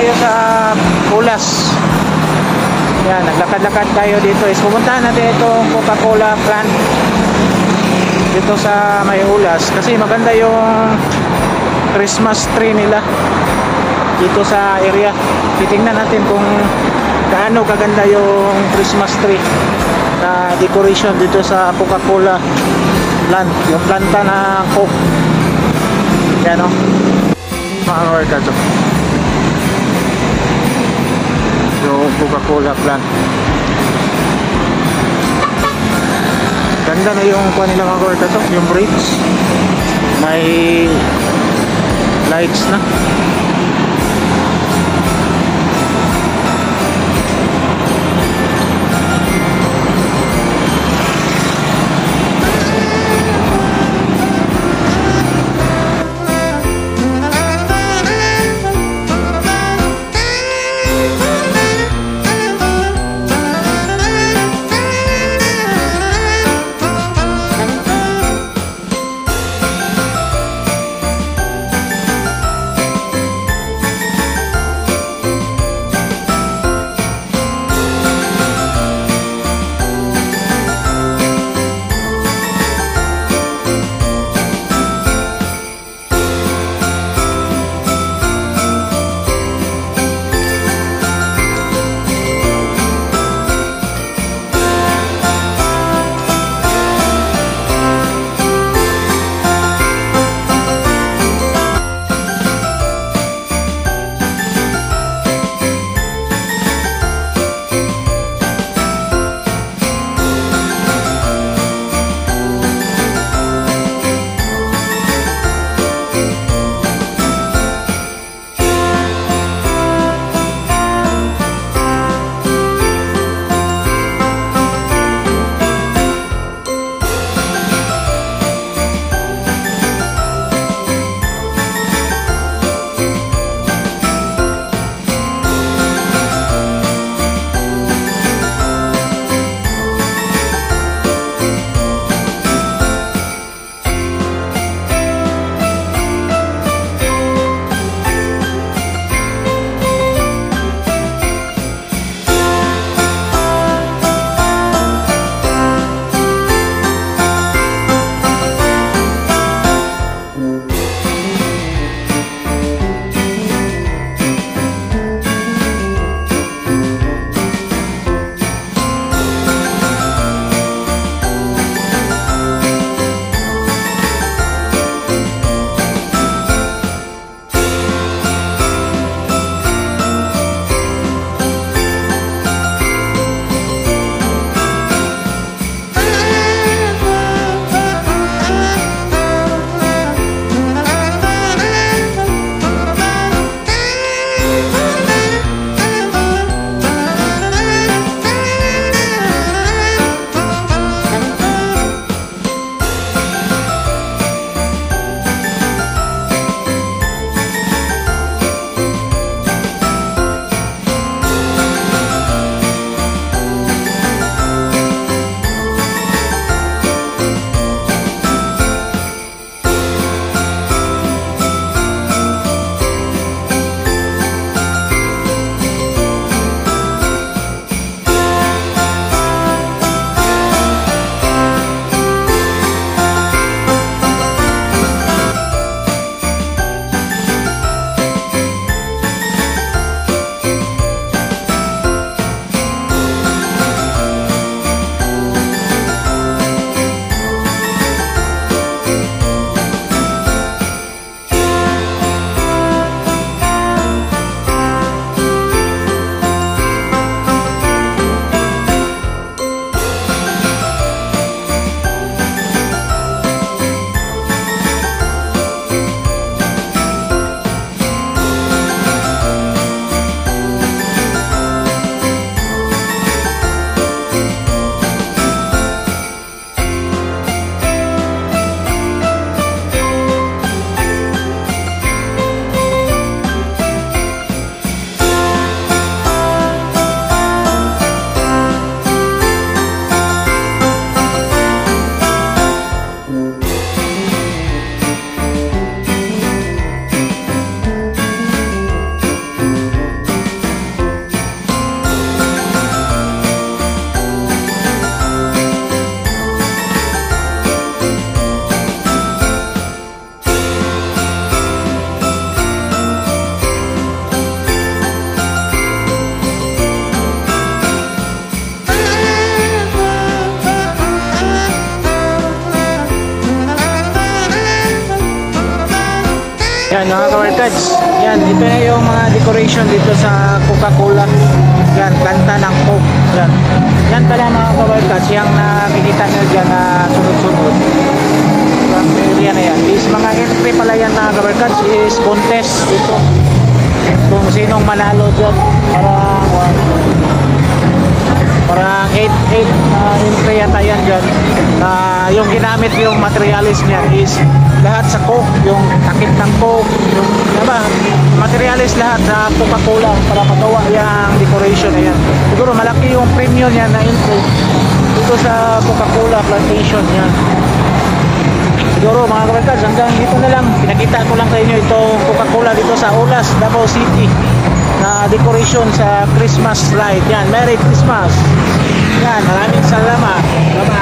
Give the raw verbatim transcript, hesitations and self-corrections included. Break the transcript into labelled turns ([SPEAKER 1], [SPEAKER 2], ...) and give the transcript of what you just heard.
[SPEAKER 1] tayo sa Ulas. Yan, naglakad-lakad tayo dito. Is pumuntahan natin itong Coca-Cola plant dito sa may Ulas kasi maganda yung Christmas tree nila dito sa area. Titingnan natin kung gaano kaganda yung Christmas tree na decoration dito sa Coca-Cola plant, yung planta ng Coke. Yan o, mga workers, yung Coca-Cola plant. Ganda na yung kuha nila mga workers, yung bridge may lights na. Yan mga kabarkads. Yan, ito na yung mga decoration dito sa Coca-Cola. Yan, kanta ng Coke. Yan. Yan pala mga kabarkads, yung nakikita nyo dyan na sunod-sunod. Yung area na yan. Is mga entry pala yan mga kabarkads is contest dito. Kung sinong manalo dyan. Parang parang eight eight uh, entry yata yan dyan. Uh, yung ginamit yung materialis niya is lahat sa Coke, yung takip ng Coke, yung diba, materialis lahat sa Coca-Cola para magawa yung decoration na yan. Siguro malaki yung premium yan na entry dito sa Coca-Cola plantation yan. Siguro mga kabarkads, hanggang dito na lang. Pinakita ko lang sa inyo itong Coca-Cola dito sa Ulas, Davao City na decoration sa Christmas light. Yan, Merry Christmas. Yan, maraming salamat. Bye-bye.